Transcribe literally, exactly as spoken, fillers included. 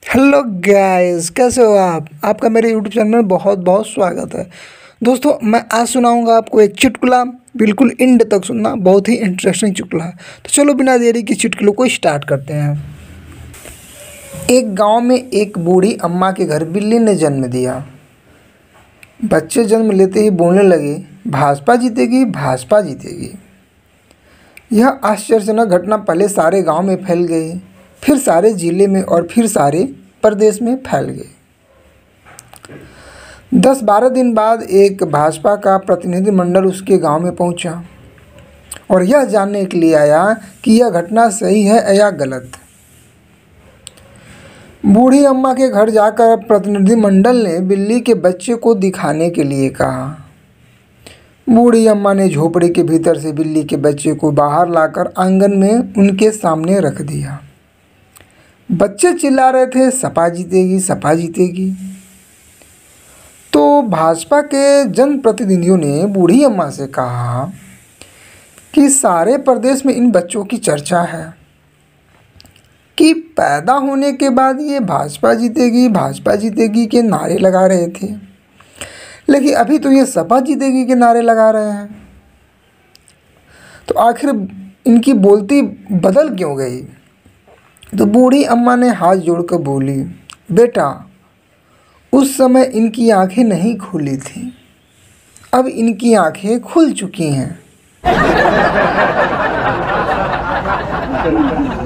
Hello guys, कैसे हो आप। आपका मेरे यूट्यूब चैनल में बहुत बहुत स्वागत है। दोस्तों, मैं आज सुनाऊंगा आपको एक चुटकुला। बिल्कुल एंड तक सुनना, बहुत ही इंटरेस्टिंग चुटकुला है। तो चलो बिना देरी की चुटकुलों को स्टार्ट करते हैं। एक गांव में एक बूढ़ी अम्मा के घर बिल्ली ने जन्म दिया। बच्चे जन्म लेते ही बोलने लगे, भाजपा जीतेगी, भाजपा जीतेगी। यह आश्चर्यजनक घटना पहले सारे गांव में फैल गई, फिर सारे जिले में और फिर सारे प्रदेश में फैल गई। दस बारह दिन बाद एक भाजपा का प्रतिनिधिमंडल उसके गांव में पहुंचा और यह जानने के लिए आया कि यह घटना सही है या गलत। बूढ़ी अम्मा के घर जाकर प्रतिनिधिमंडल ने बिल्ली के बच्चे को दिखाने के लिए कहा। बूढ़ी अम्मा ने झोपड़ी के भीतर से बिल्ली के बच्चे को बाहर लाकर आंगन में उनके सामने रख दिया। बच्चे चिल्ला रहे थे, सपा जीतेगी, सपा जीतेगी। तो भाजपा के जनप्रतिनिधियों ने बूढ़ी अम्मा से कहा कि सारे प्रदेश में इन बच्चों की चर्चा है कि पैदा होने के बाद ये भाजपा जीतेगी, भाजपा जीतेगी के नारे लगा रहे थे, लेकिन अभी तो ये सपा जीतेगी के नारे लगा रहे हैं। तो आखिर इनकी बोलती बदल क्यों गई। तो बूढ़ी अम्मा ने हाथ जोड़कर बोली, बेटा, उस समय इनकी आंखें नहीं खुली थी, अब इनकी आंखें खुल चुकी हैं।